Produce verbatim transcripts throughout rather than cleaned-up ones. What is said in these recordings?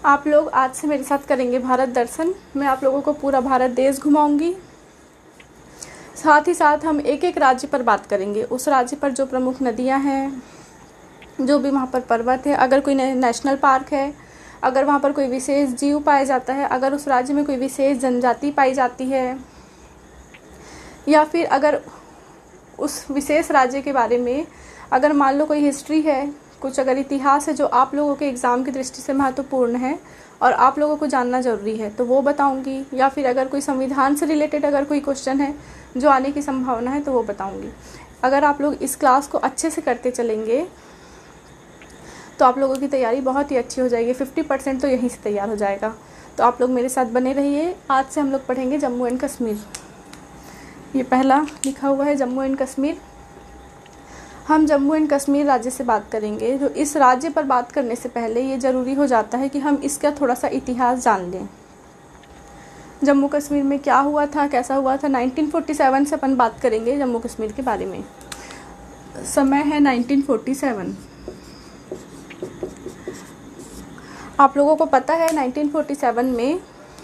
आप लोग आज से मेरे साथ करेंगे भारत दर्शन। मैं आप लोगों को पूरा भारत देश घुमाऊंगी। साथ ही साथ हम एक एक राज्य पर बात करेंगे, उस राज्य पर जो प्रमुख नदियां हैं, जो भी वहाँ पर पर्वत है, अगर कोई नेशनल पार्क है, अगर वहाँ पर कोई विशेष जीव पाया जाता है, अगर उस राज्य में कोई विशेष जनजाति पाई जाती है, या फिर अगर उस विशेष राज्य के बारे में अगर मान लो कोई हिस्ट्री है, कुछ अगर इतिहास है जो आप लोगों के एग्ज़ाम की दृष्टि से महत्वपूर्ण है और आप लोगों को जानना ज़रूरी है, तो वो बताऊंगी। या फिर अगर कोई संविधान से रिलेटेड अगर कोई क्वेश्चन है जो आने की संभावना है तो वो बताऊंगी। अगर आप लोग इस क्लास को अच्छे से करते चलेंगे तो आप लोगों की तैयारी बहुत ही अच्छी हो जाएगी। फिफ्टी परसेंट तो यहीं से तैयार हो जाएगा। तो आप लोग मेरे साथ बने रहिए। आज से हम लोग पढ़ेंगे जम्मू एंड कश्मीर। ये पहला लिखा हुआ है जम्मू एंड कश्मीर। हम जम्मू एंड कश्मीर राज्य से बात करेंगे। तो इस राज्य पर बात करने से पहले ये ज़रूरी हो जाता है कि हम इसका थोड़ा सा इतिहास जान लें। जम्मू कश्मीर में क्या हुआ था, कैसा हुआ था। नाइनटीन फोर्टी सेवन से अपन बात करेंगे जम्मू कश्मीर के बारे में। समय है नाइनटीन फोर्टी सेवन। आप लोगों को पता है नाइनटीन फोर्टी सेवन में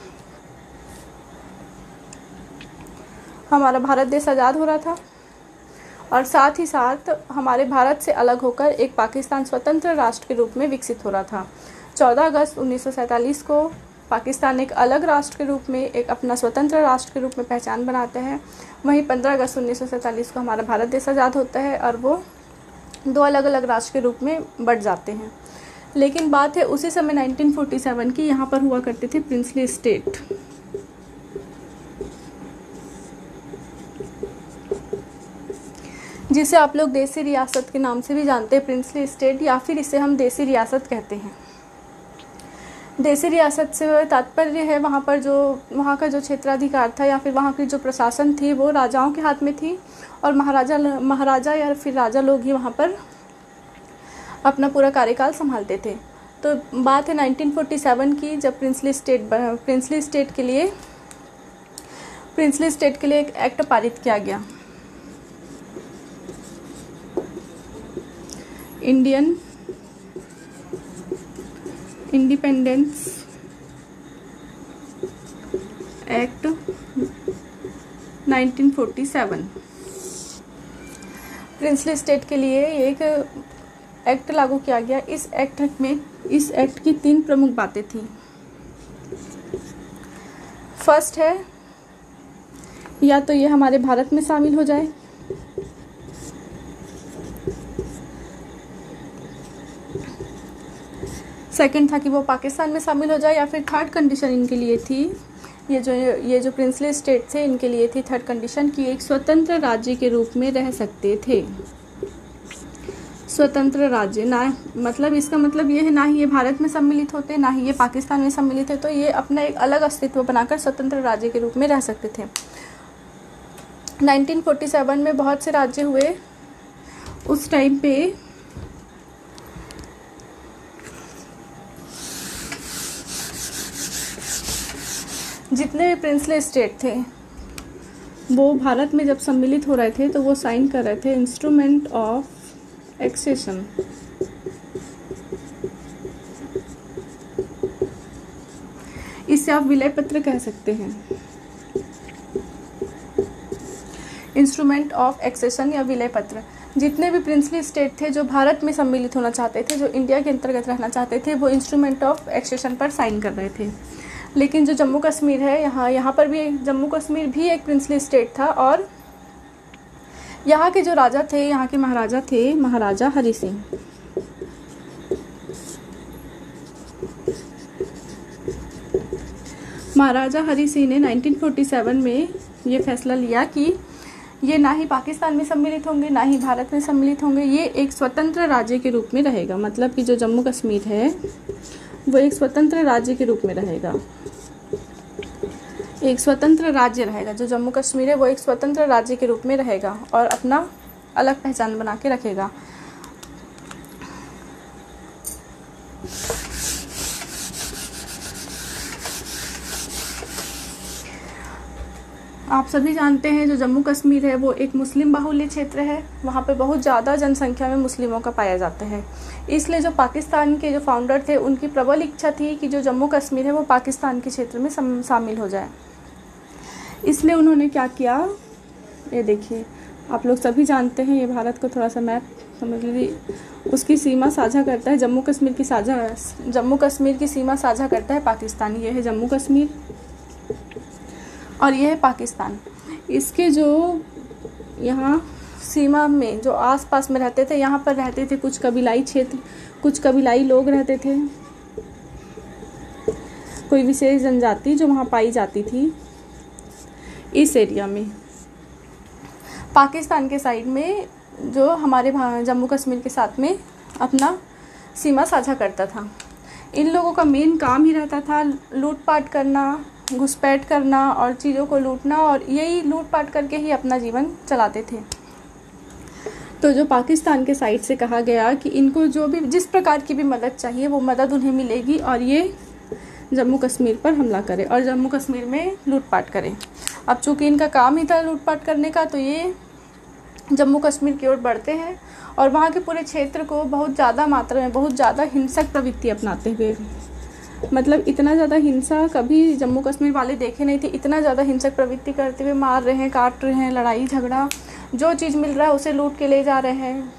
हमारा भारत देश आज़ाद हो रहा था और साथ ही साथ हमारे भारत से अलग होकर एक पाकिस्तान स्वतंत्र राष्ट्र के रूप में विकसित हो रहा था। चौदह अगस्त उन्नीस सौ सैंतालीस को पाकिस्तान एक अलग राष्ट्र के रूप में, एक अपना स्वतंत्र राष्ट्र के रूप में पहचान बनाते हैं। वहीं पंद्रह अगस्त उन्नीस सौ सैंतालीस को हमारा भारत देश आज़ाद होता है और वो दो अलग अलग राष्ट्र के रूप में बढ़ जाते हैं। लेकिन बात है उसी समय नाइनटीन फोर्टी सेवन की, यहाँ पर हुआ करते थे प्रिंसली स्टेट। जिसे आप लोग देसी रियासत के नाम से भी जानते हैं, प्रिंसली स्टेट, या फिर इसे हम देसी रियासत कहते हैं। देसी रियासत से तात्पर्य है वहाँ पर जो वहाँ का जो क्षेत्राधिकार था या फिर वहाँ की जो प्रशासन थी वो राजाओं के हाथ में थी और महाराजा महाराजा या फिर राजा लोग ही वहाँ पर अपना पूरा कार्यकाल संभालते थे। तो बात है नाइनटीन फोर्टी सेवन की, जब प्रिंसली स्टेट प्रिंसली स्टेट के लिए प्रिंसली स्टेट के लिए एक एक्ट पारित किया गया, Indian independence act nineteen forty seven. Princely state के लिए एक एक्ट लागू किया गया। इस एक्ट में इस एक्ट की तीन प्रमुख बातें थी। फर्स्ट है या तो ये हमारे भारत में शामिल हो जाए, सेकंड था कि वो पाकिस्तान में शामिल हो जाए, या फिर थर्ड कंडीशन इनके लिए थी, ये जो ये जो प्रिंसली स्टेट थे इनके लिए थी थर्ड कंडीशन कि एक स्वतंत्र राज्य के रूप में रह सकते थे। स्वतंत्र राज्य ना मतलब इसका मतलब ये है ना ही ये भारत में सम्मिलित होते, ना ही ये पाकिस्तान में सम्मिलित है, तो ये अपना एक अलग अस्तित्व बनाकर स्वतंत्र राज्य के रूप में रह सकते थे। नाइनटीन फोर्टी सेवन में बहुत से राज्य हुए। उस टाइम पे जितने भी प्रिंसली स्टेट थे वो भारत में जब सम्मिलित हो रहे थे तो वो साइन कर रहे थे इंस्ट्रूमेंट ऑफ एक्सेशन। इसे आप विलय पत्र कह सकते हैं, इंस्ट्रूमेंट ऑफ एक्सेशन या विलय पत्र। जितने भी प्रिंसली स्टेट थे जो भारत में सम्मिलित होना चाहते थे, जो इंडिया के अंतर्गत रहना चाहते थे, वो इंस्ट्रूमेंट ऑफ एक्सेशन पर साइन कर रहे थे। लेकिन जो जम्मू कश्मीर है, यहाँ यहाँ पर भी जम्मू कश्मीर भी एक प्रिंसली स्टेट था और यहाँ के जो राजा थे, यहाँ के महाराजा थे महाराजा हरि सिंह। महाराजा हरि सिंह ने नाइनटीन फोर्टी सेवन में ये फैसला लिया कि ये ना ही पाकिस्तान में सम्मिलित होंगे, ना ही भारत में सम्मिलित होंगे, ये एक स्वतंत्र राज्य के रूप में रहेगा। मतलब कि जो जम्मू कश्मीर है वो एक स्वतंत्र राज्य के रूप में रहेगा, एक स्वतंत्र राज्य रहेगा। जो जम्मू कश्मीर है वो एक स्वतंत्र राज्य के रूप में रहेगा और अपना अलग पहचान बना के रखेगा। आप सभी जानते हैं जो जम्मू कश्मीर है वो एक मुस्लिम बाहुल्य क्षेत्र है, वहाँ पे बहुत ज़्यादा जनसंख्या में मुस्लिमों का पाया जाता है। इसलिए जो पाकिस्तान के जो फाउंडर थे उनकी प्रबल इच्छा थी कि जो जम्मू कश्मीर है वो पाकिस्तान के क्षेत्र में शामिल हो जाए। इसलिए उन्होंने क्या किया, ये देखिए, आप लोग सभी जानते हैं, ये भारत को थोड़ा सा मैप समझ लीजिए, उसकी सीमा साझा करता है, जम्मू कश्मीर की साझा जम्मू कश्मीर की सीमा साझा करता है पाकिस्तान। ये है जम्मू कश्मीर और ये है पाकिस्तान। इसके जो यहाँ सीमा में जो आसपास में रहते थे, यहाँ पर रहते थे कुछ कबीलाई क्षेत्र, कुछ कबीलाई लोग रहते थे, कोई विशेष जनजाति जो वहाँ पाई जाती थी इस एरिया में। पाकिस्तान के साइड में जो हमारे जम्मू कश्मीर के साथ में अपना सीमा साझा करता था। इन लोगों का मेन काम ही रहता था लूटपाट करना, घुसपैठ करना और चीज़ों को लूटना, और यही लूटपाट करके ही अपना जीवन चलाते थे। तो जो पाकिस्तान के साइड से कहा गया कि इनको जो भी जिस प्रकार की भी मदद चाहिए वो मदद उन्हें मिलेगी और ये जम्मू कश्मीर पर हमला करें और जम्मू कश्मीर में लूटपाट करें। अब चूँकि इनका काम ही था लूटपाट करने का, तो ये जम्मू कश्मीर की ओर बढ़ते हैं और वहाँ के पूरे क्षेत्र को बहुत ज़्यादा मात्रा में, बहुत ज़्यादा हिंसक प्रवृत्ति अपनाते हुए, मतलब इतना ज़्यादा हिंसा कभी जम्मू कश्मीर वाले देखे नहीं थे। इतना ज़्यादा हिंसक प्रवृत्ति करते हुए मार रहे हैं, काट रहे हैं, लड़ाई झगड़ा, जो चीज़ मिल रहा है उसे लूट के ले जा रहे हैं,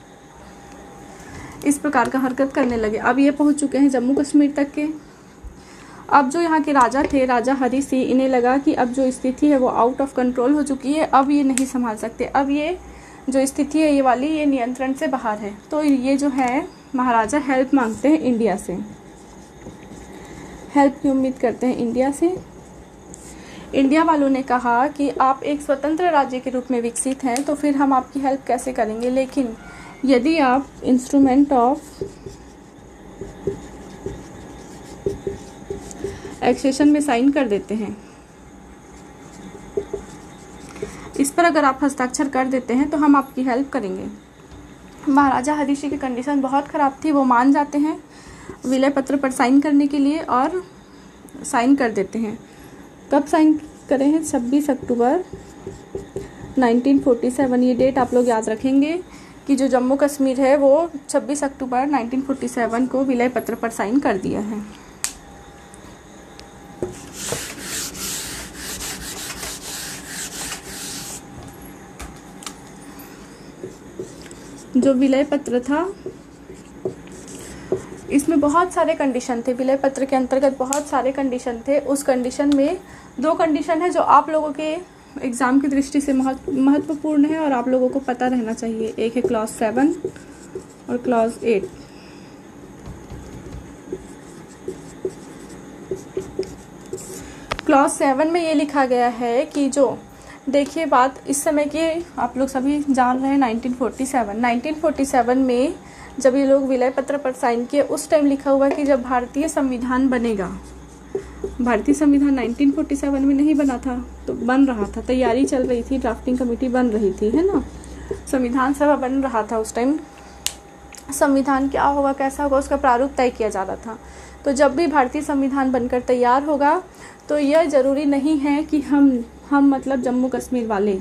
इस प्रकार का हरकत करने लगे। अब ये पहुंच चुके हैं जम्मू कश्मीर तक के। अब जो यहाँ के राजा थे, राजा हरी सिंह, इन्हें लगा कि अब जो स्थिति है वो आउट ऑफ कंट्रोल हो चुकी है, अब ये नहीं संभाल सकते, अब ये जो स्थिति है ये वाली ये नियंत्रण से बाहर है। तो ये जो है महाराजा हेल्प मांगते हैं इंडिया से, हेल्प की उम्मीद करते हैं इंडिया से। इंडिया वालों ने कहा कि आप एक स्वतंत्र राज्य के रूप में विकसित हैं तो फिर हम आपकी हेल्प कैसे करेंगे, लेकिन यदि आप इंस्ट्रूमेंट ऑफ एक्सेशन में साइन कर देते हैं, इस पर अगर आप हस्ताक्षर कर देते हैं तो हम आपकी हेल्प करेंगे। महाराजा हरी सिंह की कंडीशन बहुत ख़राब थी, वो मान जाते हैं विलय पत्र पर साइन करने के लिए और साइन कर देते हैं। कब साइन करे हैं? छब्बीस अक्टूबर नाइनटीन फोर्टी सेवन, ये डेट आप लोग याद रखेंगे कि जो जम्मू कश्मीर है वो छब्बीस अक्टूबर नाइनटीन फोर्टी सेवन को विलय पत्र पर साइन कर दिया है। जो विलय पत्र था इसमें बहुत सारे कंडीशन थे, विलय पत्र के अंतर्गत बहुत सारे कंडीशन थे। उस कंडीशन में दो कंडीशन है जो आप लोगों के एग्ज़ाम की दृष्टि से महत्वपूर्ण है और आप लोगों को पता रहना चाहिए। एक है क्लॉज सेवन और क्लॉज एट। क्लॉज सेवन में ये लिखा गया है कि जो देखिए बात इस समय की आप लोग सभी जान रहे हैं, nineteen forty seven nineteen forty seven में जब ये लोग विलय पत्र पर साइन किए उस टाइम लिखा हुआ कि जब भारतीय संविधान बनेगा, भारतीय संविधान नाइनटीन फोर्टी सेवन में नहीं बना था, तो बन रहा था, तैयारी चल रही थी, ड्राफ्टिंग कमेटी बन रही थी, है ना, संविधान सभा बन रहा था उस टाइम, संविधान क्या होगा कैसा होगा उसका प्रारूप तय किया जा रहा था। तो जब भी भारतीय संविधान बनकर तैयार होगा तो यह ज़रूरी नहीं है कि हम हम मतलब जम्मू कश्मीर वाले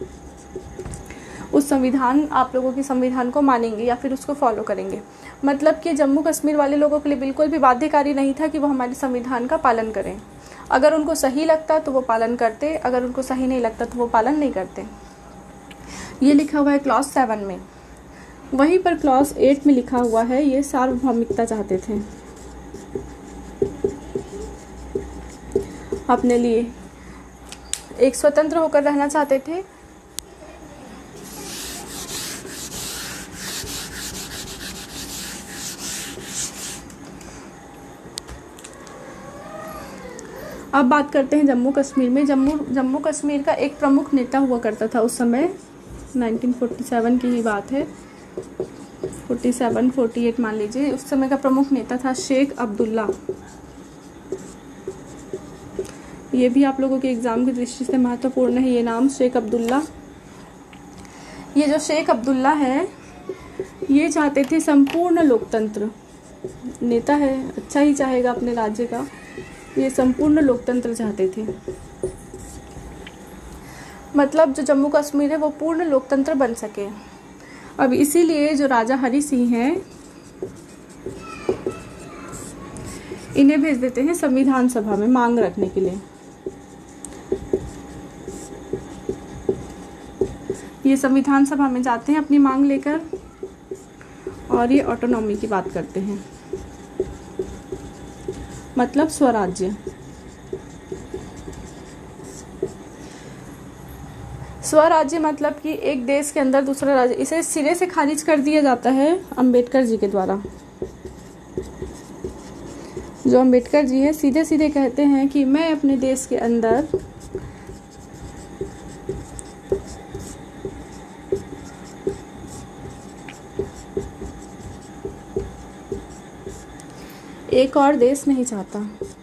उस संविधान आप लोगों की संविधान को मानेंगे या फिर उसको फॉलो करेंगे। मतलब कि जम्मू कश्मीर वाले लोगों के लिए बिल्कुल भी बाध्यकारी नहीं था कि वो हमारे संविधान का पालन करें। अगर उनको सही लगता तो वो पालन करते, अगर उनको सही नहीं लगता तो वो पालन नहीं करते। ये लिखा हुआ है क्लॉज सेवन में। वहीं पर क्लॉज एट में लिखा हुआ है ये सार्वभौमिकता चाहते थे अपने लिए, एक स्वतंत्र होकर रहना चाहते थे। अब बात करते हैं जम्मू कश्मीर में। जम्मू जम्मू कश्मीर का एक प्रमुख नेता हुआ करता था उस समय, नाइनटीन फोर्टी सेवन की ही बात है, फोर्टी सेवन फोर्टी एट मान लीजिए। उस समय का प्रमुख नेता था शेख अब्दुल्ला। ये भी आप लोगों के एग्ज़ाम की दृष्टि से महत्वपूर्ण है ये नाम, शेख अब्दुल्ला। ये जो शेख अब्दुल्ला है ये चाहते थे संपूर्ण लोकतंत्र, नेता है अच्छा ही चाहेगा अपने राज्य का, ये संपूर्ण लोकतंत्र चाहते थे। मतलब जो जम्मू कश्मीर है वो पूर्ण लोकतंत्र बन सके। अब इसीलिए जो राजा हरि सिंह हैं इन्हें भेज देते हैं संविधान सभा में मांग रखने के लिए। ये संविधान सभा में जाते हैं अपनी मांग लेकर और ये ऑटोनॉमी की बात करते हैं, मतलब स्वराज्य। स्वराज्य मतलब कि एक देश के अंदर दूसरा राज्य, इसे सिरे से खारिज कर दिया जाता है अंबेडकर जी के द्वारा। जो अंबेडकर जी है सीधे सीधे कहते हैं कि मैं अपने देश के अंदर एक और देश नहीं चाहता।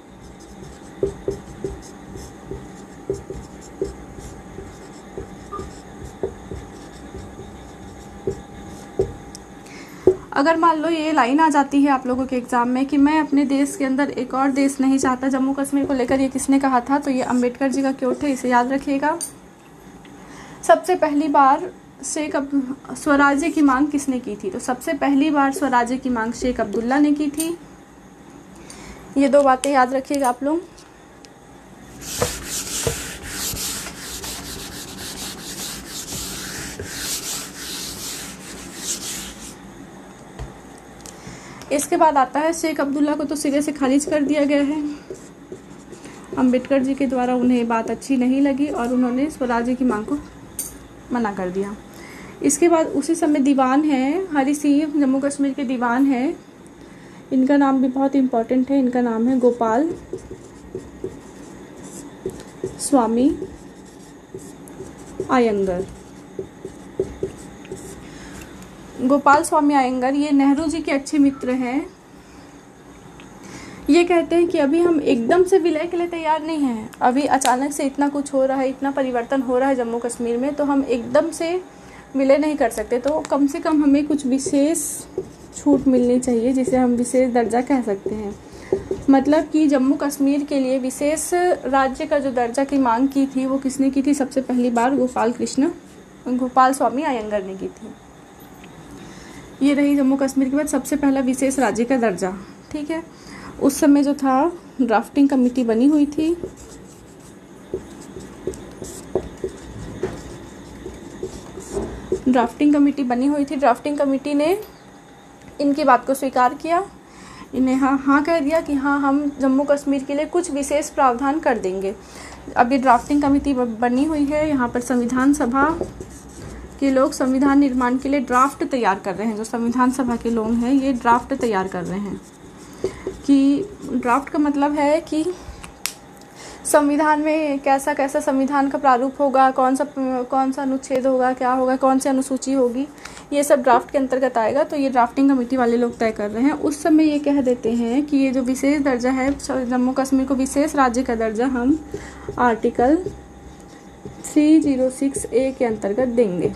अगर मान लो ये लाइन आ जाती है आप लोगों के एग्जाम में कि मैं अपने देश के अंदर एक और देश नहीं चाहता, जम्मू कश्मीर को लेकर ये किसने कहा था, तो ये अंबेडकर जी का क्योट है, इसे याद रखिएगा। सबसे पहली बार शेख अब स्वराज्य की मांग किसने की थी, तो सबसे पहली बार स्वराज्य की मांग शेख अब्दुल्ला ने की थी। ये दो बातें याद रखिएगा आप लोग। इसके बाद आता है शेख अब्दुल्ला को तो सिरे से खारिज कर दिया गया है। अंबेडकर जी के द्वारा उन्हें बात अच्छी नहीं लगी और उन्होंने स्वराज्य की मांग को मना कर दिया। इसके बाद उसी समय दीवान है हरि सिंह, जम्मू कश्मीर के दीवान है, इनका नाम भी बहुत इम्पोर्टेंट है। इनका नाम है गोपाल स्वामी अयंगर। गोपाल स्वामी अयंगर ये नेहरू जी के अच्छे मित्र हैं। ये कहते हैं कि अभी हम एकदम से विलय के लिए तैयार नहीं हैं। अभी अचानक से इतना कुछ हो रहा है, इतना परिवर्तन हो रहा है जम्मू कश्मीर में, तो हम एकदम से विलय नहीं कर सकते। तो कम से कम हमें कुछ विशेष छूट मिलनी चाहिए, जिसे हम विशेष दर्जा कह सकते हैं। मतलब कि जम्मू कश्मीर के लिए विशेष राज्य का जो दर्जा की मांग की थी वो किसने की थी, सबसे पहली बार गोपाल कृष्ण गोपाल स्वामी अयंगर ने की थी। ये रही जम्मू कश्मीर के बाद सबसे पहला विशेष राज्य का दर्जा। ठीक है, उस समय जो था ड्राफ्टिंग कमेटी बनी हुई थी। ड्राफ्टिंग कमेटी बनी हुई थी ड्राफ्टिंग कमेटी ने इनकी बात को स्वीकार किया। इन्हें हाँ हाँ कह दिया कि हाँ हम जम्मू कश्मीर के लिए कुछ विशेष प्रावधान कर देंगे। अब ये ड्राफ्टिंग कमेटी बनी हुई है। यहाँ पर संविधान सभा के लोग संविधान निर्माण के लिए ड्राफ्ट तैयार कर रहे हैं। जो संविधान सभा के लोग हैं ये ड्राफ्ट तैयार कर रहे हैं। कि ड्राफ्ट का मतलब है कि संविधान में कैसा कैसा संविधान का प्रारूप होगा, कौन सा कौन सा अनुच्छेद होगा, क्या होगा, कौन सी अनुसूची होगी, ये सब ड्राफ्ट के अंतर्गत आएगा। तो ये ड्राफ्टिंग कमेटी वाले लोग तय कर रहे हैं। उस समय ये कह देते हैं कि ये जो विशेष दर्जा है जम्मू कश्मीर को विशेष राज्य का दर्जा हम आर्टिकल तीन सौ छह ए के अंतर्गत देंगे।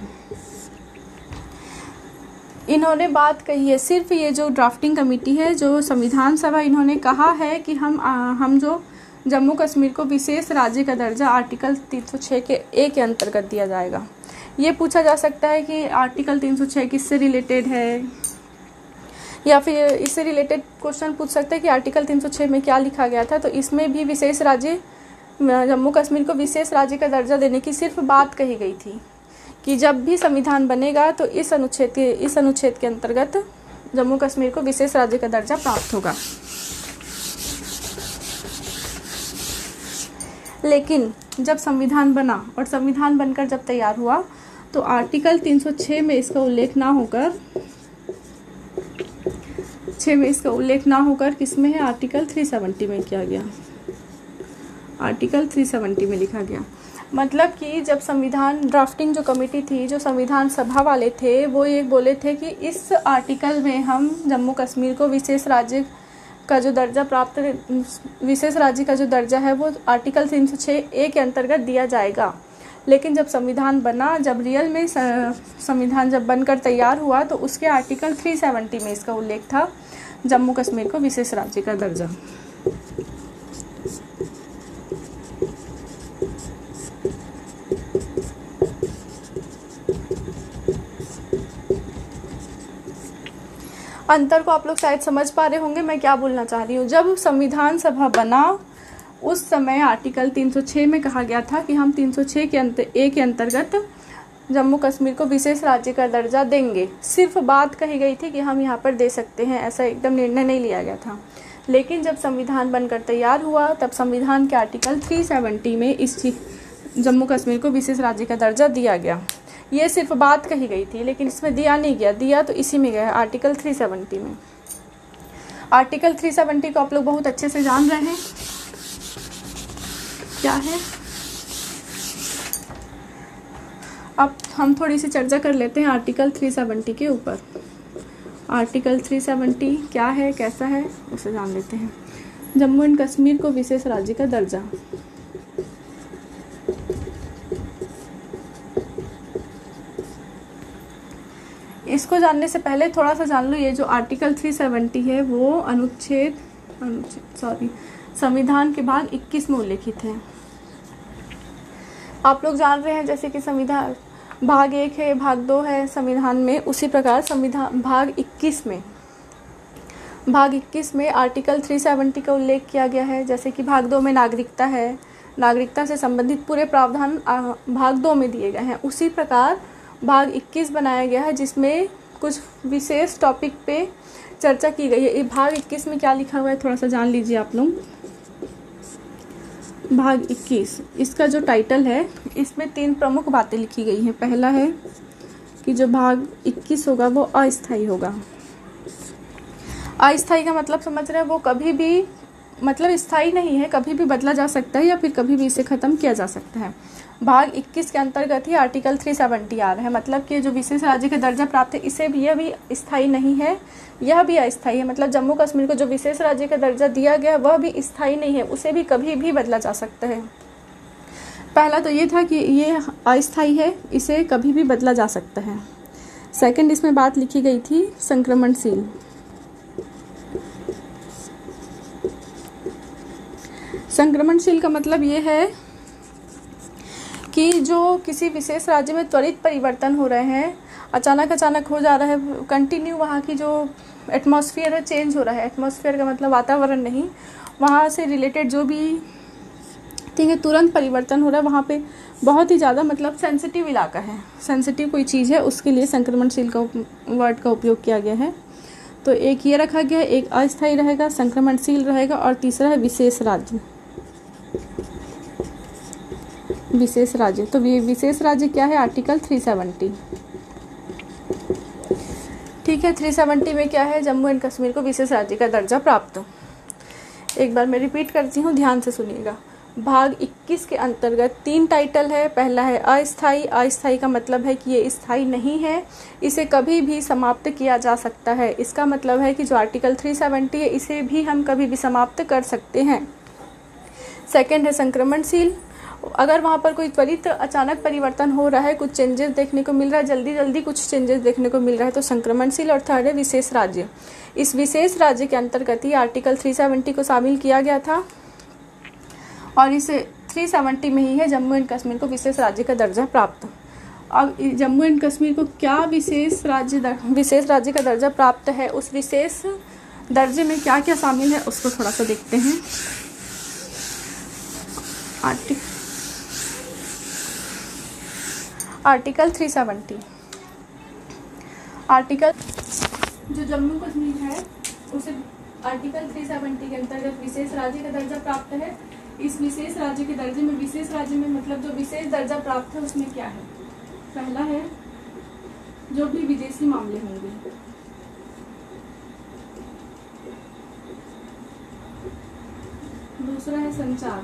इन्होंने बात कही है, सिर्फ ये जो ड्राफ्टिंग कमेटी है, जो संविधान सभा, इन्होंने कहा है कि हम आ, हम जो जम्मू कश्मीर को विशेष राज्य का दर्जा आर्टिकल तीन सौ छह के ए के अंतर्गत दिया जाएगा। ये पूछा जा सकता है कि आर्टिकल तीन सौ छह किससे रिलेटेड है, या फिर इससे रिलेटेड क्वेश्चन पूछ सकते हैं कि आर्टिकल तीन सौ छह में क्या लिखा गया था। तो इसमें भी विशेष राज्य जम्मू कश्मीर को विशेष राज्य का दर्जा देने की सिर्फ बात कही गई थी कि जब भी संविधान बनेगा तो इस अनुच्छेद के इस अनुच्छेद के अंतर्गत जम्मू कश्मीर को विशेष राज्य का दर्जा प्राप्त होगा। लेकिन जब संविधान बना और संविधान बनकर जब तैयार हुआ तो आर्टिकल तीन सौ छह में इसका उल्लेख ना होकर छह में इसका उल्लेख ना होकर किसमें है, आर्टिकल तीन सौ सत्तर में किया गया। आर्टिकल तीन सौ सत्तर में लिखा गया। मतलब कि जब संविधान ड्राफ्टिंग जो कमेटी थी, जो संविधान सभा वाले थे, वो ये बोले थे कि इस आर्टिकल में हम जम्मू कश्मीर को विशेष राज्य का जो दर्जा प्राप्त विशेष राज्य का जो दर्जा है वो आर्टिकल तीन सौ छह ए के अंतर्गत दिया जाएगा। लेकिन जब संविधान बना, जब रियल में संविधान जब बनकर तैयार हुआ तो उसके आर्टिकल तीन सौ सत्तर में इसका उल्लेख था जम्मू कश्मीर को विशेष राज्य का दर्जा। अंतर को आप लोग शायद समझ पा रहे होंगे मैं क्या बोलना चाह रही हूँ। जब संविधान सभा बना उस समय आर्टिकल तीन सौ छह में कहा गया था कि हम तीन सौ छह के अंतर ए के अंतर्गत जम्मू कश्मीर को विशेष राज्य का दर्जा देंगे। सिर्फ बात कही गई थी कि हम यहाँ पर दे सकते हैं, ऐसा एकदम निर्णय नहीं लिया गया था। लेकिन जब संविधान बनकर तैयार हुआ तब संविधान के आर्टिकल तीन सौ सत्तर में इस जम्मू कश्मीर को विशेष राज्य का दर्जा दिया गया। ये सिर्फ बात कही गई थी लेकिन इसमें दिया नहीं गया, दिया तो इसी में गया आर्टिकल तीन सौ सत्तर में। आर्टिकल तीन सौ सत्तर को आप लोग बहुत अच्छे से जान रहे हैं क्या है। अब हम थोड़ी सी चर्चा कर लेते हैं आर्टिकल तीन सौ सत्तर के ऊपर। आर्टिकल तीन सौ सत्तर क्या है, कैसा है, उसे जान लेते हैं। जम्मू एंड कश्मीर को विशेष राज्य का दर्जा। इसको जानने से पहले थोड़ा सा जान लो, ये जो आर्टिकल तीन सौ सत्तर है वो अनुच्छेद अनुच्छेद सॉरी संविधान के भाग इक्कीस में उल्लेखित है। आप लोग जान रहे हैं जैसे कि संविधान भाग एक है, भाग दो है संविधान में, उसी प्रकार संविधान भाग इक्कीस में भाग इक्कीस में आर्टिकल तीन सौ सत्तर का उल्लेख किया गया है। जैसे कि भाग दो में नागरिकता है, नागरिकता से संबंधित पूरे प्रावधान भाग दो में दिए गए हैं। उसी प्रकार भाग इक्कीस बनाया गया है जिसमें कुछ विशेष टॉपिक पे चर्चा की गई है। ये भाग इक्कीस में क्या लिखा हुआ है थोड़ा सा जान लीजिए आप लोग। भाग इक्कीस इसका जो टाइटल है इसमें तीन प्रमुख बातें लिखी गई हैं। पहला है कि जो भाग इक्कीस होगा वो अस्थायी होगा। अस्थायी का मतलब समझ रहे हैं, वो कभी भी मतलब स्थायी नहीं है, कभी भी बदला जा सकता है या फिर कभी भी इसे ख़त्म किया जा सकता है। भाग इक्कीस के अंतर्गत ही आर्टिकल तीन सौ सत्तर आ रहा है। मतलब कि जो विशेष राज्य का दर्जा प्राप्त है इसे भी, यह भी स्थायी नहीं है, यह भी अस्थायी है। मतलब जम्मू कश्मीर को जो विशेष राज्य का दर्जा दिया गया वह भी स्थायी नहीं है, उसे भी कभी भी बदला जा सकता है। पहला तो ये था कि ये अस्थायी है, इसे कभी भी बदला जा सकता है। सेकंड इसमें बात लिखी गई थी संक्रमणशील। संक्रमणशील का मतलब ये है कि जो किसी विशेष राज्य में त्वरित परिवर्तन हो रहे हैं, अचानक अचानक हो जा रहा है, कंटिन्यू वहाँ की जो एटमॉस्फेयर है चेंज हो रहा है। एटमॉस्फेयर का मतलब वातावरण नहीं, वहाँ से रिलेटेड जो भी ठीक है तुरंत परिवर्तन हो रहा है, वहाँ पे बहुत ही ज़्यादा मतलब सेंसिटिव इलाका है, सेंसिटिव कोई चीज़ है, उसके लिए संक्रमणशील का वर्ड का उपयोग किया गया है। तो एक ये रखा गया, एक अस्थायी रहेगा, संक्रमणशील रहेगा, और तीसरा है विशेष राज्य। विशेष राज्य, तो ये विशेष राज्य क्या है, आर्टिकल तीन सौ सत्तर। ठीक है, तीन सौ सत्तर में क्या है, जम्मू एंड कश्मीर को विशेष राज्य का दर्जा प्राप्त। एक बार मैं रिपीट करती हूँ, ध्यान से सुनिएगा। भाग इक्कीस के अंतर्गत तीन टाइटल है। पहला है अस्थायी। अस्थायी का मतलब है कि ये स्थायी नहीं है, इसे कभी भी समाप्त किया जा सकता है। इसका मतलब है कि जो आर्टिकल तीन सौ सत्तर है इसे भी हम कभी भी समाप्त कर सकते हैं। सेकंड है संक्रमणशील। अगर वहाँ पर कोई त्वरित अचानक परिवर्तन हो रहा है, कुछ चेंजेस देखने को मिल रहा है, जल्दी जल्दी कुछ चेंजेस देखने को मिल रहा है, तो संक्रमणशील। और थर्ड है विशेष राज्य। इस विशेष राज्य के अंतर्गत ही आर्टिकल तीन सौ सत्तर को शामिल किया गया था, और इस तीन सौ सत्तर में ही है जम्मू एंड कश्मीर को विशेष राज्य का दर्जा प्राप्त। अब जम्मू एंड कश्मीर को क्या विशेष राज्य विशेष राज्य का दर्जा प्राप्त है, उस विशेष दर्जे में क्या क्या शामिल है उसको थोड़ा सा देखते हैं। आर्टिकल आर्टिकल तीन सौ सत्तर, आर्टिकल जो जम्मू कश्मीर है उसे आर्टिकल तीन सौ सत्तर के अंतर्गत विशेष राज्य का दर्जा प्राप्त है। इस विशेष राज्य के दर्जे में, विशेष राज्य में मतलब जो विशेष दर्जा प्राप्त है उसमें क्या है, पहला है जो भी विदेशी मामले होंगे, दूसरा है संचार,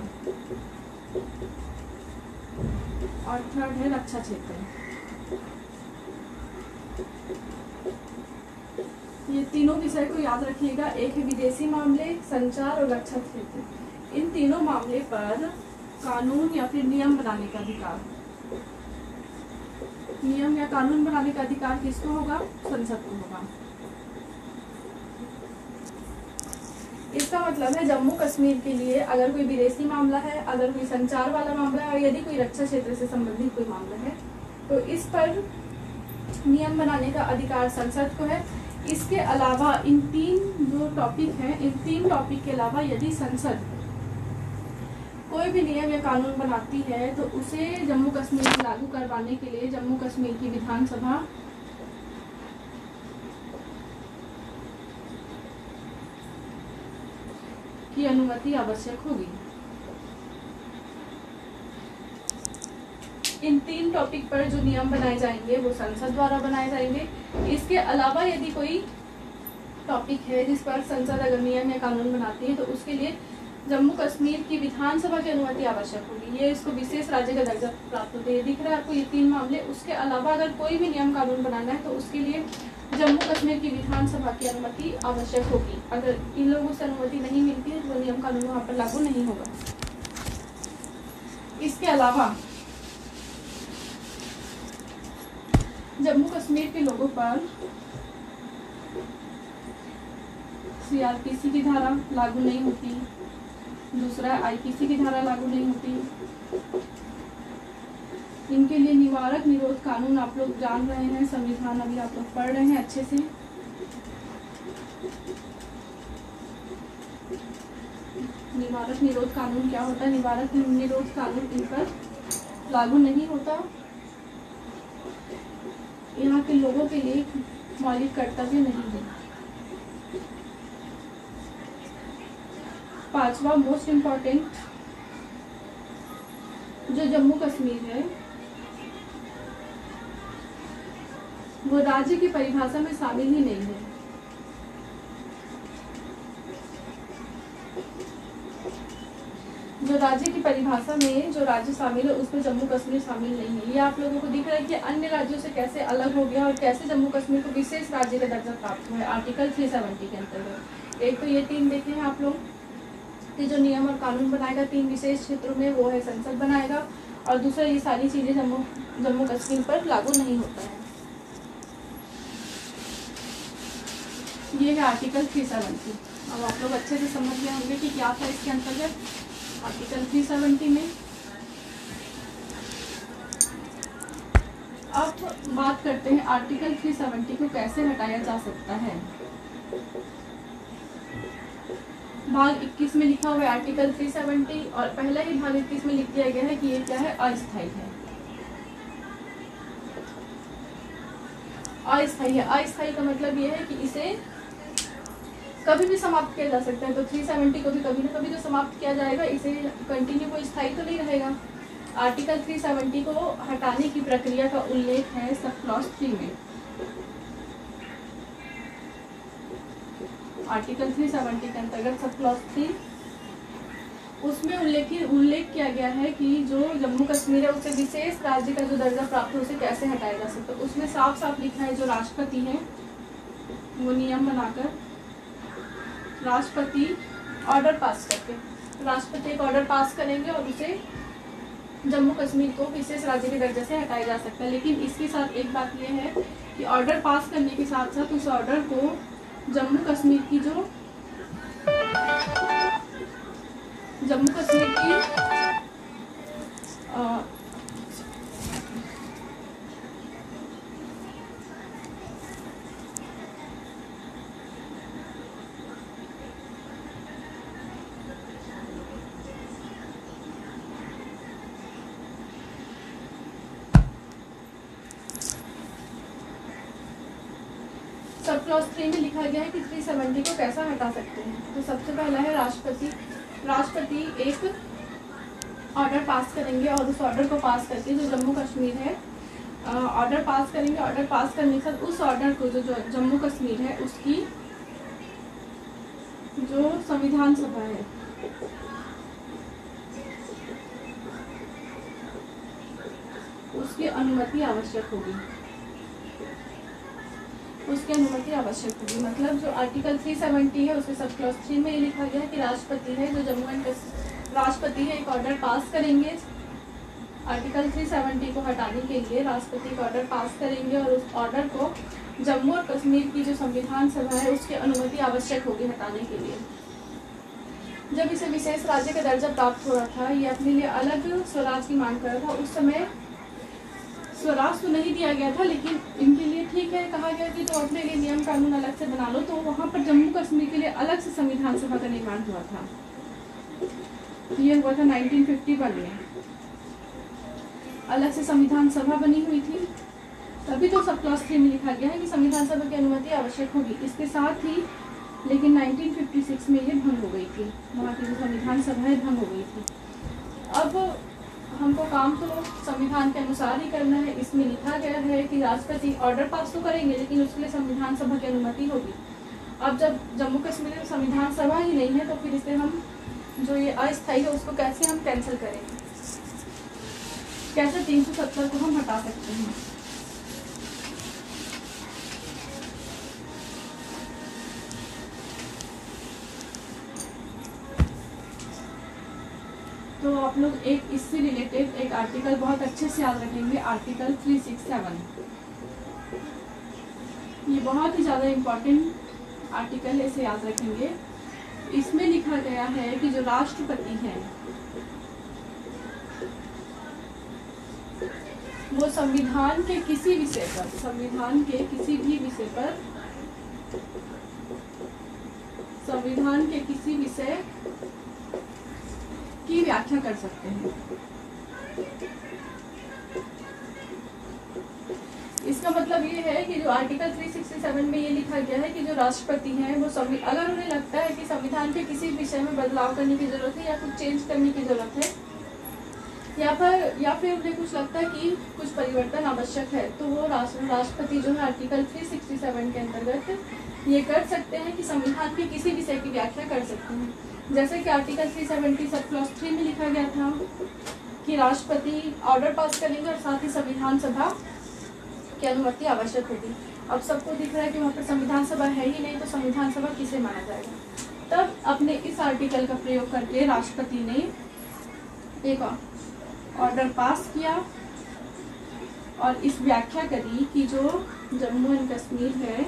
और थर्ड है रक्षा क्षेत्र। ये तीनों विषय को याद रखिएगा, एक है विदेशी मामले, संचार और रक्षा क्षेत्र। इन तीनों मामले पर कानून या फिर नियम बनाने का अधिकार, नियम या कानून बनाने का अधिकार किसको होगा, संसद को होगा। इसका मतलब है जम्मू कश्मीर के लिए अगर कोई विदेशी मामला है, अगर कोई संचार वाला मामला है, और यदि कोई रक्षा क्षेत्र से संबंधित कोई मामला है, तो इस पर नियम बनाने का अधिकार संसद को है। इसके अलावा इन तीन जो टॉपिक हैं, इन तीन टॉपिक के अलावा यदि संसद कोई भी नियम या कानून बनाती है तो उसे जम्मू कश्मीर में लागू करवाने के लिए जम्मू कश्मीर की विधानसभा की अनुमति आवश्यक होगी। इन तीन टॉपिक पर जो नियम बनाए जाएंगे वो संसद द्वारा बनाए जाएंगे। इसके अलावा यदि कोई टॉपिक है जिस पर संसद अगर नियम या कानून बनाती है तो उसके लिए जम्मू कश्मीर की विधानसभा की अनुमति आवश्यक होगी। ये इसको विशेष राज्य का दर्जा प्राप्त होता है। दिख रहा है आपको ये तीन मामले। उसके अलावा अगर कोई भी नियम कानून बनाना है तो उसके लिए जम्मू कश्मीर की विधानसभा की अनुमति आवश्यक होगी। अगर इन लोगों से अनुमति नहीं मिलती है तो वो नियम कानून वहाँ पर लागू नहीं होगा। इसके अलावा जम्मू कश्मीर के लोगों पर सीआरपीसी की धारा लागू नहीं होती। दूसरा आईपीसी की धारा लागू नहीं होती। इनके लिए निवारक निरोध कानून आप लोग जान रहे हैं, संविधान अभी आप लोग पढ़ रहे हैं अच्छे से। निवारक निरोध कानून क्या होता है? निवारक निरोध कानून इन पर लागू नहीं होता। यहाँ के लोगों के लिए मौलिक कर्तव्य नहीं है। पांचवा मोस्ट इम्पॉर्टेंट, जो जम्मू कश्मीर है वो राज्य की परिभाषा में शामिल ही नहीं है। जो राज्य की परिभाषा में जो राज्य शामिल है उसमें जम्मू कश्मीर शामिल नहीं है। ये आप लोगों को दिख रहा है कि अन्य राज्यों से कैसे अलग हो गया और कैसे जम्मू कश्मीर को विशेष राज्य का दर्जा प्राप्त हुआ है आर्टिकल तीन सौ सत्तर के अंतर्गत। एक तो ये तीन देखे हैं आप लोग कि जो नियम और कानून बनाएगा तीन विशेष क्षेत्रों में वो है संसद बनाएगा, और दूसरा ये सारी चीजें जम्मू जम्मू कश्मीर पर लागू नहीं होता है। ये है आर्टिकल तीन सौ सत्तर। अब आप लोग अच्छे से समझ गए होंगे कि क्या था इसके अंतर्गत आर्टिकल तीन सौ सत्तर में। अब बात करते हैं आर्टिकल तीन सौ सत्तर को कैसे हटाया जा सकता है। भाग इक्कीस में लिखा हुआ है आर्टिकल तीन सौ सत्तर, और पहला ही भाग इक्कीस में लिख दिया गया है कि ये क्या है, अस्थायी है। अस्थायी है, अस्थायी का मतलब ये है कि इसे कभी भी समाप्त किया जा सकता है। तो तीन सौ सत्तर को भी कभी ना कभी तो समाप्त किया जाएगा, इसे कंटिन्यू कोई स्थायी तो नहीं रहेगा। आर्टिकल तीन सौ सत्तर को हटाने की प्रक्रिया का उल्लेख है सब क्लॉज थ्री में। आर्टिकल तीन सौ सत्तर के अंतर्गत सब क्लॉज थ्री, उसमें उल्लेखित उल्लेख किया गया है कि जो जम्मू कश्मीर है उसे विशेष राज्य का जो दर्जा प्राप्त है उसे कैसे हटाया जा सकता है। उसमें साफ साफ लिखा है जो राष्ट्रपति है वो नियम बनाकर, राष्ट्रपति ऑर्डर पास करके, राष्ट्रपति एक ऑर्डर पास करेंगे और उसे जम्मू कश्मीर को विशेष राज्य के दर्जे से हटाया जा सकता है। लेकिन इसके साथ एक बात यह है कि ऑर्डर पास करने के साथ साथ उस ऑर्डर को जम्मू कश्मीर की जो जम्मू कश्मीर की आ, सब क्लॉज थ्री में लिखा गया है कि तीन सौ सत्तर को कैसा हटा सकते हैं। तो सबसे पहला है राष्ट्रपति राष्ट्रपति एक ऑर्डर पास करेंगे और उस ऑर्डर को पास करके जो जम्मू कश्मीर है ऑर्डर पास करेंगे। ऑर्डर पास करने के साथ उस ऑर्डर को जो, जो जम्मू कश्मीर है उसकी जो संविधान सभा है उसकी अनुमति आवश्यक होगी उसकी अनुमति आवश्यक होगी। मतलब जो आर्टिकल तीन सौ सत्तर है उसमें सब क्लॉज थ्री में ये लिखा गया है कि राष्ट्रपति है जो जम्मू एंड राष्ट्रपति है एक ऑर्डर पास करेंगे आर्टिकल तीन सौ सत्तर को हटाने के लिए। राष्ट्रपति का ऑर्डर पास करेंगे और उस ऑर्डर को जम्मू और कश्मीर की जो संविधान सभा है उसकी अनुमति आवश्यक होगी हटाने के लिए। जब इसे विशेष राज्य का दर्जा प्राप्त हो रहा था, ये अपने लिए अलग स्वराज की मांग कर रहा था, उस समय स्वराज तो नहीं दिया गया था, लेकिन इनके लिए ठीक है, कहा गया कि तो अपने लिए नियम कानून अलग से बना लो। तो वहाँ पर जम्मू कश्मीर के लिए अलग से संविधान सभा का निर्माण हुआ था। ये हुआ था नाइनटीन फिफ्टी वन में, अलग से संविधान सभा बनी हुई थी। तभी तो सब क्लास थ्री में लिखा गया है कि संविधान सभा की अनुमति आवश्यक होगी। इसके साथ ही लेकिन नाइनटीन फिफ्टी सिक्स में ये भंग हो गई थी, वहाँ की जो संविधान सभा है भंग हो गई थी। अब हमको काम तो संविधान के अनुसार ही करना है। इसमें लिखा गया है कि राष्ट्रपति ऑर्डर पास तो करेंगे, लेकिन उसके लिए संविधान सभा की अनुमति होगी। अब जब जम्मू कश्मीर में संविधान सभा ही नहीं है, तो फिर इसे हम जो ये अस्थायी है उसको कैसे हम कैंसिल करेंगे, कैसे तीन सौ सत्तर को हम हटा सकते हैं। तो आप लोग एक इससे रिलेटेड एक आर्टिकल बहुत अच्छे से याद रखेंगे, आर्टिकल थ्री सिक्स सेवन। ये बहुत ही ज़्यादा इम्पोर्टेंट आर्टिकल है, इसे याद रखेंगे। इसमें लिखा गया है कि जो राष्ट्रपति हैं वो संविधान के किसी विषय पर, संविधान के किसी भी विषय पर, संविधान के किसी विषय की व्याख्या कर सकते हैं। इसका मतलब ये है कि जो आर्टिकल थ्री सिक्सटी सेवन में ये लिखा गया है कि जो राष्ट्रपति हैं वो संवि अगर उन्हें लगता है कि संविधान के किसी विषय में बदलाव करने की जरूरत है या कुछ चेंज करने की जरूरत है, या फिर या फिर उन्हें कुछ लगता है कि कुछ परिवर्तन आवश्यक है, तो वो राष्ट्र राष्ट्रपति जो है आर्टिकल थ्री सिक्सटी सेवन के अंतर्गत ये कर सकते हैं कि संविधान के किसी विषय की व्याख्या कर सकते हैं। जैसे कि article three seventy sub clause three में लिखा गया था कि राष्ट्रपति ऑर्डर पास करेंगे और साथ ही संविधान सभा की अनुमति आवश्यक होगी। अब सबको दिख रहा है कि वहाँ पर संविधान सभा है ही नहीं, तो संविधान सभा किसे माना जाएगा। तब अपने इस आर्टिकल का प्रयोग करके राष्ट्रपति ने एक ऑर्डर पास किया और इस व्याख्या करी कि जो जम्मू एंड कश्मीर है,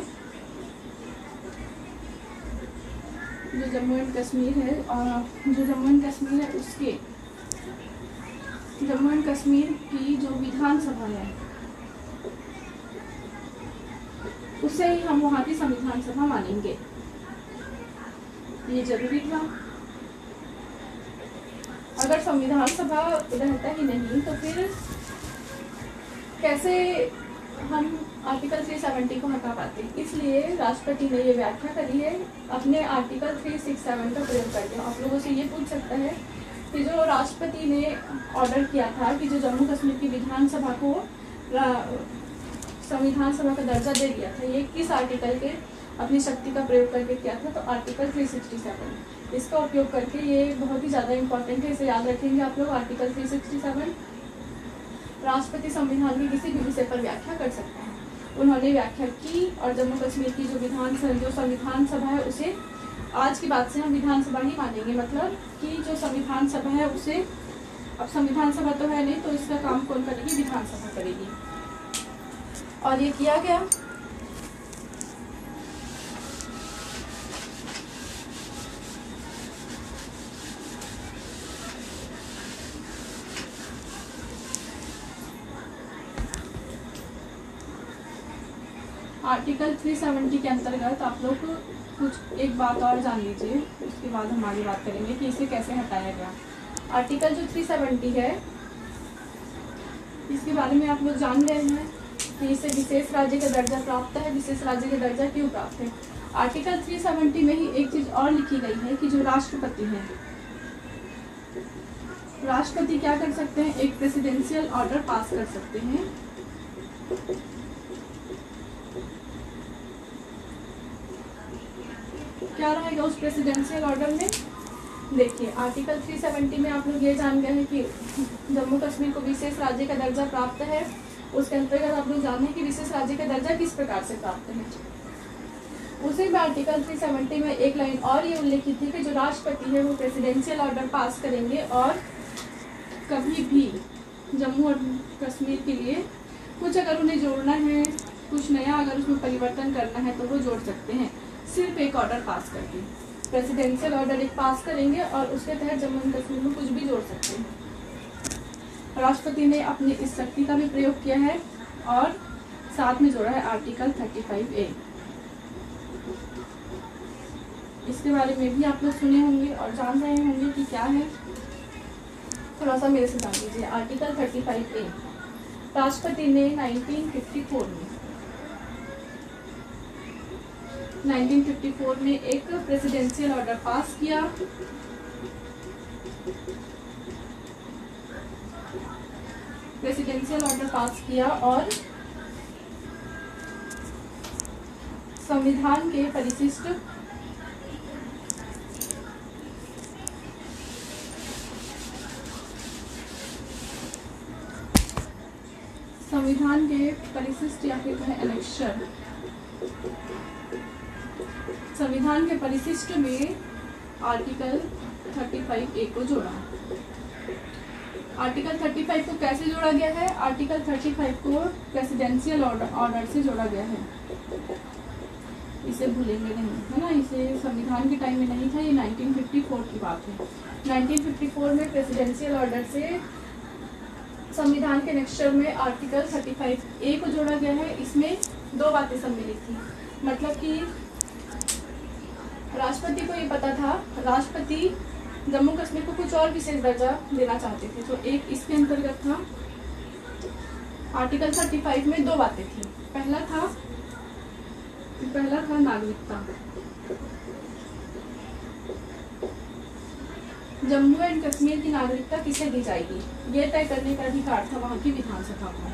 जो जम्मू एंड कश्मीर है और जो जम्मू एंड कश्मीर है उसके जम्मू एंड कश्मीर की जो विधानसभा है उसे ही हम वहाँ की संविधान सभा मानेंगे। ये जरूरी था। अगर संविधान सभा रहता ही नहीं तो फिर कैसे हम आर्टिकल थ्री सेवेंटी को हटा पाते। इसलिए राष्ट्रपति ने ये व्याख्या करी है, अपने आर्टिकल थ्री सिक्स सेवन का प्रयोग करके। आप लोगों से ये पूछ सकता है कि जो राष्ट्रपति ने ऑर्डर किया था कि जो जम्मू कश्मीर की विधानसभा को संविधान सभा का दर्जा दे दिया था, ये किस आर्टिकल के अपनी शक्ति का प्रयोग करके किया था, तो आर्टिकल थ्री सिक्सटी सेवन। इसका उपयोग करके, ये बहुत ही ज़्यादा इंपॉर्टेंट है, इसे याद रखेंगे आप लोग। आर्टिकल थ्री सिक्सटी सेवन, राष्ट्रपति संविधान के किसी भी विषय पर व्याख्या कर सकते हैं। उन्होंने व्याख्या की और जम्मू कश्मीर की जो विधान जो संविधान सभा है उसे आज की बात से हम विधानसभा ही मानेंगे। मतलब कि जो संविधान सभा है उसे, अब संविधान सभा तो है नहीं, तो इसका काम कौन करेगी? विधानसभा करेगी। और ये किया गया। आर्टिकल थ्री सेवेंटी के अंतर्गत आप लोग कुछ एक बात और जान लीजिए, उसके बाद हम आगे बात करेंगे कि इसे कैसे हटाया गया। आर्टिकल जो थ्री सेवेंटी है इसके बारे में आप लोग जान रहे हैं कि इसे विशेष राज्य का दर्जा प्राप्त है। विशेष राज्य का दर्जा क्यों प्राप्त है? आर्टिकल थ्री सेवेंटी में ही एक चीज और लिखी गई है कि जो राष्ट्रपति हैं, राष्ट्रपति क्या कर सकते हैं? एक प्रेसिडेंशियल ऑर्डर पास कर सकते हैं। क्या रहेगा उस प्रेसिडेंशियल ऑर्डर में? देखिए, आर्टिकल थ्री सेवेंटी में आप लोग ये जान गए हैं कि जम्मू कश्मीर को विशेष राज्य का दर्जा प्राप्त है। उसके अंतर्गत आप लोग जान रहे हैं कि विशेष राज्य का दर्जा किस प्रकार से प्राप्त है। उसी में आर्टिकल थ्री सेवेंटी में एक लाइन और ये उल्लेखित थी कि जो राष्ट्रपति है वो प्रेसिडेंशियल ऑर्डर पास करेंगे और कभी भी जम्मू और कश्मीर के लिए कुछ अगर उन्हें जोड़ना है, कुछ नया अगर उसमें परिवर्तन करना है तो वो जोड़ सकते हैं, सिर्फ एक ऑर्डर पास करके। प्रेसिडेंशियल ऑर्डर एक पास करेंगे और उसके तहत जम्मू एंड कश्मीर में कुछ भी जोड़ सकते हैं। राष्ट्रपति ने अपनी इस शक्ति का भी प्रयोग किया है और साथ में जोड़ा है आर्टिकल पैंतीस ए। इसके बारे में भी आप लोग सुने होंगे और जान रहे होंगे कि क्या है। थोड़ा सा मेरे से जान लीजिए। आर्टिकल पैंतीस ए राष्ट्रपति ने उन्नीस सौ चौवन में उन्नीस सौ चौवन में एक प्रेसिडेंशियल ऑर्डर पास किया प्रेसिडेंशियल ऑर्डर पास किया और संविधान के परिशिष्ट संविधान के परिशिष्ट या फिर कहें एनेक्सर संविधान के परिशिष्ट में आर्टिकल पैंतीस ए को जोड़ा। आर्टिकल पैंतीस को कैसे जोड़ा गया है? आर्टिकल पैंतीस को प्रेसिडेंशियल ऑर्डर ऑर्डर से जोड़ा गया है। इसे भूलेंगे नहीं, है ना। इसे संविधान के टाइम में नहीं था, ये उन्नीस सौ चौवन की बात है। उन्नीस सौ चौवन में प्रेसिडेंशियल ऑर्डर से संविधान के नेक्स्टर में आर्टिकल पैंतीस ए को जोड़ा गया है। इसमें दो बातें सम्मिलित थी, मतलब कि राष्ट्रपति को ये पता था, राष्ट्रपति जम्मू कश्मीर को कुछ और विशेष दर्जा देना चाहते थे, तो एक इसके अंतर्गत था। आर्टिकल पैंतीस में दो बातें थी। पहला था पहला था नागरिकता। जम्मू एंड कश्मीर की नागरिकता किसे दी जाएगी, यह तय करने का अधिकार था वहां की विधानसभा को।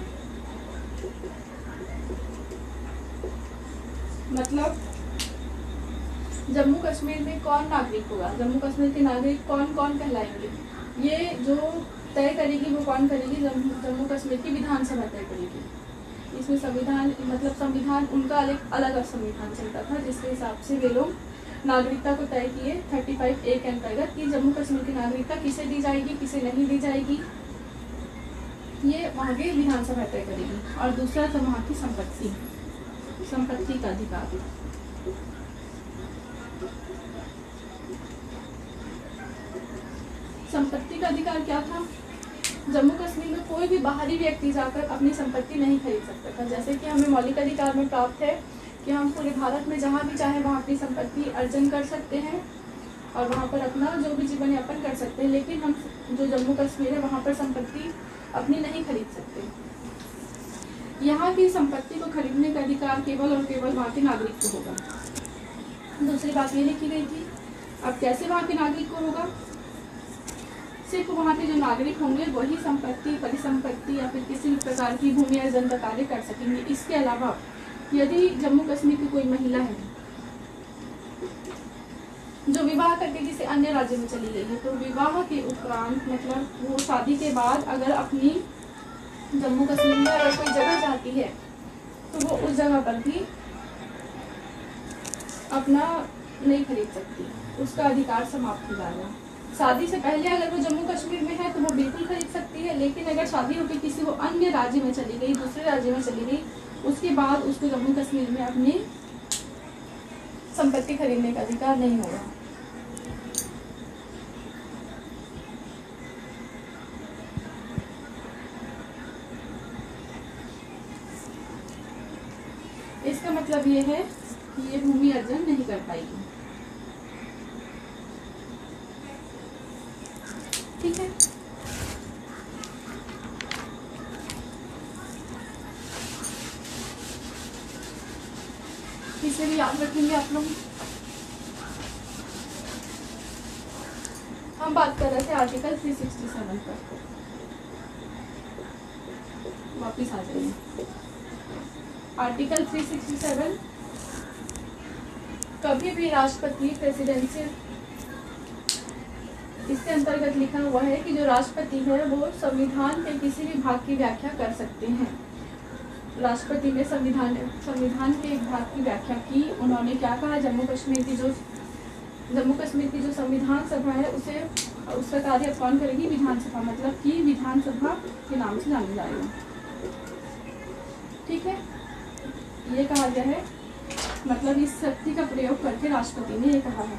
मतलब जम्मू कश्मीर में कौन नागरिक होगा, जम्मू कश्मीर के नागरिक कौन कौन कहलाएंगे, ये जो तय करेगी वो कौन करेगी? जम्मू जम्मू कश्मीर की विधानसभा तय करेगी। इसमें संविधान मतलब संविधान उनका अलग अलग संविधान चलता था, जिसके हिसाब से वे लोग नागरिकता को तय किए पैंतीस ए के अंतर्गत कि जम्मू कश्मीर की नागरिकता किसे दी जाएगी, किसे नहीं दी जाएगी, ये वहाँ की विधानसभा तय करेगी। और दूसरा था वहाँ की संपत्ति संपत्ति का अधिकार। संपत्ति का अधिकार क्या था? जम्मू कश्मीर में कोई भी बाहरी व्यक्ति जाकर अपनी संपत्ति नहीं खरीद सकता था। जैसे कि हमें मौलिक अधिकार में प्राप्त है कि हम पूरे भारत में जहाँ भी चाहे वहाँ अपनी संपत्ति अर्जन कर सकते हैं और वहाँ पर अपना जो भी जीवन यापन कर सकते हैं, लेकिन हम जो जम्मू कश्मीर है वहाँ पर संपत्ति अपनी नहीं खरीद सकते। यहाँ की संपत्ति को खरीदने का अधिकार केवल और केवल वहाँ के नागरिक को होगा। दूसरी बात ये लिखी गई थी। अब कैसे वहाँ के नागरिक को होगा? सिर्फ वहाँ के जो नागरिक होंगे वही संपत्ति, परिसंपत्ति या फिर किसी भी प्रकार की भूमि अर्जन का कार्य कर सकेंगे। इसके अलावा यदि जम्मू कश्मीर की कोई महिला है जो विवाह करके किसी अन्य राज्य में चली गई है, तो विवाह के उपरांत मतलब वो शादी के बाद अगर अपनी जम्मू कश्मीर में अगर कोई जगह चाहती है तो वो उस जगह पर भी अपना नहीं खरीद सकती, उसका अधिकार समाप्त हो जाएगा। शादी से पहले अगर वो जम्मू कश्मीर में है तो वो बिल्कुल खरीद सकती है, लेकिन अगर शादी होकर किसी वो अन्य राज्य में चली गई, दूसरे राज्य में चली गई, उसके बाद उसको जम्मू कश्मीर में अपनी संपत्ति खरीदने का अधिकार नहीं होगा। इसका मतलब ये है कि ये भूमि अर्जन नहीं कर पाएगी। ठीक है। इसे भी याद रखेंगे आप लोग। हम बात कर रहे थे आर्टिकल तीन सौ सरसठ पर, वापिस आ जाइए। आर्टिकल तीन सौ सरसठ कभी भी राष्ट्रपति प्रेसिडेंशियल, इसके अंतर्गत लिखा हुआ है कि जो राष्ट्रपति है वो संविधान के किसी भी भाग की व्याख्या कर सकते हैं। राष्ट्रपति ने संविधान संविधान के एक भाग की व्याख्या की। उन्होंने क्या कहा? जम्मू कश्मीर की जो जम्मू कश्मीर की जो संविधान सभा है उसे उसका कार्य कौन करेगी? विधानसभा, मतलब कि विधानसभा के नाम से जाना जाएगा। ठीक है, ये कहा गया है, मतलब इस शक्ति का प्रयोग करके राष्ट्रपति ने ये कहा है।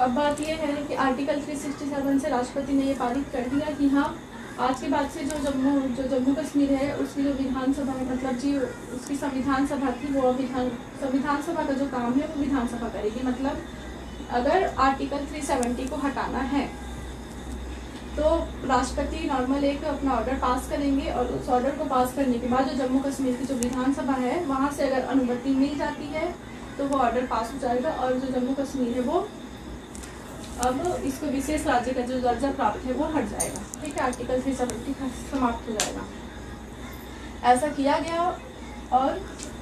अब बात ये है कि आर्टिकल तीन सौ सरसठ से राष्ट्रपति ने ये पारित कर दिया कि हाँ, आज के बाद से जो जम्मू जो जम्मू कश्मीर है उसकी जो विधानसभा है, मतलब जी उसकी संविधान सभा थी, वो विधान संविधान सभा का जो काम है वो विधानसभा करेगी। मतलब अगर आर्टिकल तीन सौ सत्तर को हटाना है तो राष्ट्रपति नॉर्मल एक अपना ऑर्डर पास करेंगे और उस ऑर्डर को पास करने के बाद जो जम्मू कश्मीर की जो विधानसभा है वहाँ से अगर अनुमति मिल जाती है तो वो ऑर्डर पास हो जाएगा और जो जम्मू कश्मीर है वो अब इसको विशेष राज्य का जो दर्जा प्राप्त है वो हट जाएगा। ठीक है, आर्टिकल तीन सौ सत्तर समाप्त हो जाएगा। ऐसा किया गया और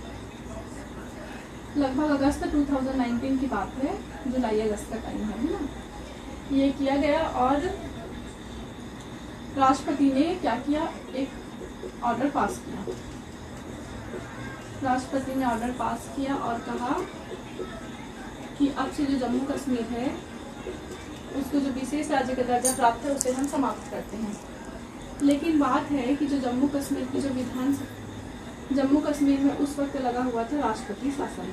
लगभग अगस्त दो हज़ार उन्नीस की बात है, जुलाई अगस्त का टाइम है ना, ये किया गया और राष्ट्रपति ने क्या किया, एक ऑर्डर पास किया। राष्ट्रपति ने ऑर्डर पास किया और कहा कि अब से जो जम्मू कश्मीर है उसको जो विशेष राज्य का दर्जा प्राप्त है उसे हम समाप्त करते हैं। लेकिन बात है कि जो जम्मू कश्मीर की जो विधान जम्मू कश्मीर में उस वक्त लगा हुआ था राष्ट्रपति शासन।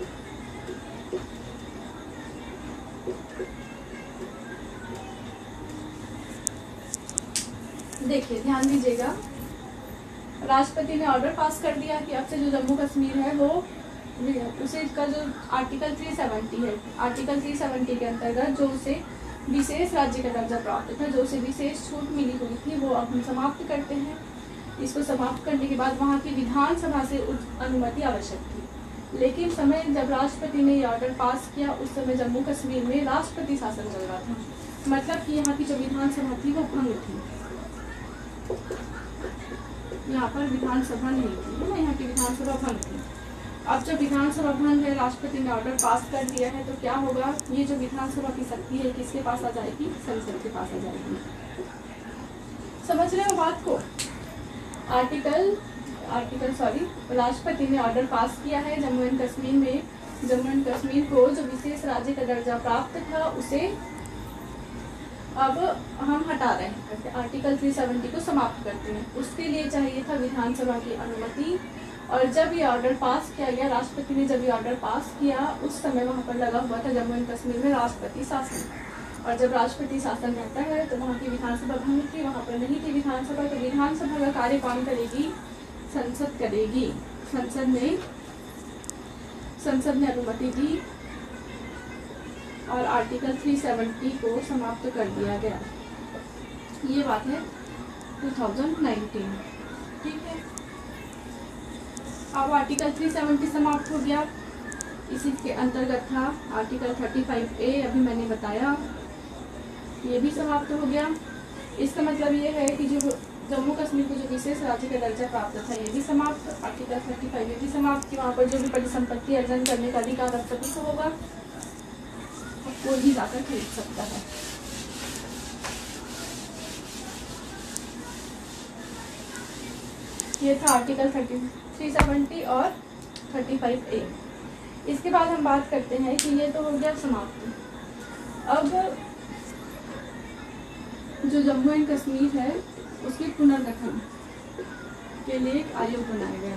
देखिए ध्यान दीजिएगा, राष्ट्रपति ने ऑर्डर पास कर दिया कि अब से जो जम्मू कश्मीर है वो उसे का जो आर्टिकल तीन सौ सत्तर है, आर्टिकल तीन सौ सत्तर के अंतर्गत जो उसे विशेष राज्य का दर्जा प्राप्त था, जो उसे विशेष छूट मिली हुई थी, वो अब हम समाप्त करते हैं। इसको समाप्त करने के बाद वहाँ की विधानसभा से अनुमति आवश्यक थी। लेकिन समय जब राष्ट्रपति ने ये ऑर्डर पास किया उस समय जम्मू कश्मीर में राष्ट्रपति शासन चल रहा था, मतलब कि यहाँ की जो विधानसभा थी वो भंग थी। यहाँ पर विधानसभा नहीं थी ना, यहाँ की विधानसभा भंग थी। अब जब विधानसभा भंग है, राष्ट्रपति ने ऑर्डर पास कर दिया है, तो क्या होगा, ये जो विधानसभा की शक्ति है किसके पास आ जाएगी, संसद के पास आ जाएगी। समझ रहे हो बात को। आर्टिकल आर्टिकल सॉरी राष्ट्रपति ने ऑर्डर पास किया है जम्मू एंड कश्मीर में, जम्मू एंड कश्मीर को जो विशेष राज्य का दर्जा प्राप्त था उसे अब हम हटा रहे हैं, आर्टिकल तीन सौ सत्तर को समाप्त करते हैं। उसके लिए चाहिए था विधानसभा की अनुमति, और जब ये ऑर्डर पास किया गया, राष्ट्रपति ने जब ये ऑर्डर पास किया उस समय वहाँ पर लगा हुआ था जम्मू एंड कश्मीर में राष्ट्रपति शासन, और जब राष्ट्रपति शासन रहता है तो वहाँ की विधानसभा भंग थी, वहाँ पर नहीं थी विधानसभा, तो विधानसभा का कार्य कौन करेगी, संसद करेगी। संसद ने संसद ने अनुमति दी और आर्टिकल तीन सौ सत्तर को समाप्त कर दिया गया। ये बात है दो हज़ार उन्नीस। ठीक है, अब आर्टिकल तीन सौ सत्तर समाप्त हो गया। इसी के अंतर्गत था आर्टिकल पैंतीस ए, अभी मैंने बताया, ये भी समाप्त हो गया। इसका मतलब ये है कि जो जम्मू कश्मीर को जो विशेष राज्य का दर्जा प्राप्त था ये भी समाप्त, आर्टिकल पैंतीस ये भी समाप्त कि वहाँ पर जो भी परिसंपत्ति अर्जन करने का अधिकार राष्ट्रपति को होगा, कोई भी जाकर खरीद सकता है। ये था आर्टिकल तीन सौ सत्तर और पैंतीस ए। इसके बाद हम बात करते हैं कि ये तो हो गया समाप्त। अब जो जम्मू एंड कश्मीर है उसके पुनर्गठन के लिए एक आयोग बनाया गया,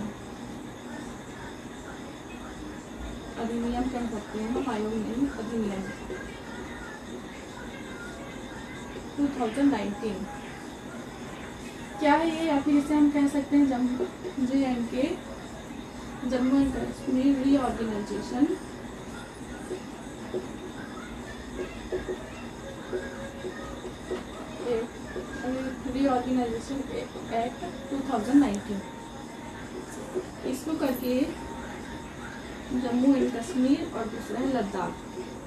अधिनियम कह सकते हैं हम, आयोग नहीं, अधिनियम दो हज़ार उन्नीस। क्या है ये, या फिर इसे हम कह सकते हैं Jammu J and K Jammu and Kashmir reorganisation reorganisation act दो हज़ार उन्नीस। इसको करके जम्मू एंड कश्मीर और दूसरा है लद्दाख।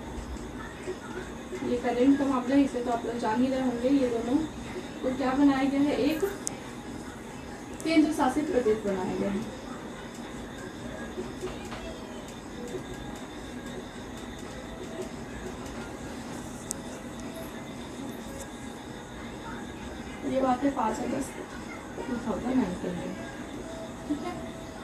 ये करेंट का मामला है, इसे तो आप लोग जान ही रहे होंगे। ये दोनों को क्या बनाया गया है, एक केंद्र शासित प्रदेश बनाया गया है। ये बात है पाँच अगस्त दो हज़ार उन्नीस में। ठीक है,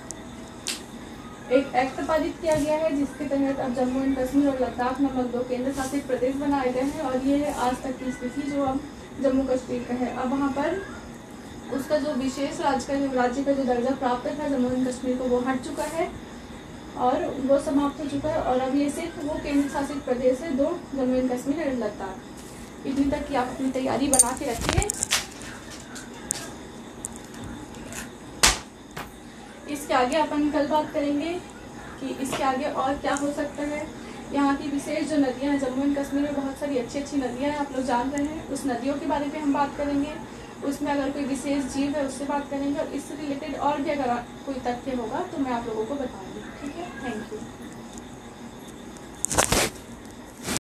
एक एक्ट पारित किया गया है जिसके तहत अब जम्मू एंड कश्मीर और लद्दाख नामक दो केंद्र शासित प्रदेश बनाए गए हैं, और ये है आज तक की स्थिति जो अब जम्मू कश्मीर का है। अब वहाँ पर उसका जो विशेष राज्य का जो राज्य का जो दर्जा प्राप्त था जम्मू एंड कश्मीर को, वो हट चुका है। और वो समाप्त हो चुका है। और अब ये सिर्फ वो केंद्र शासित प्रदेश है दो, जम्मू एंड कश्मीर और लद्दाख। इतनी तक की आप अपनी तैयारी बना के रखिए। इसके आगे अपन कल बात करेंगे कि इसके आगे और क्या हो सकता है। यहाँ की विशेष जो नदियाँ हैं, जम्मू एंड कश्मीर में बहुत सारी अच्छी अच्छी नदियाँ हैं, आप लोग जान रहे हैं। उस नदियों के बारे में हम बात करेंगे, उसमें अगर कोई विशेष जीव है उससे बात करेंगे, और इससे रिलेटेड और भी अगर कोई तथ्य होगा तो मैं आप लोगों को बताऊँगी। ठीक है, थैंक यू।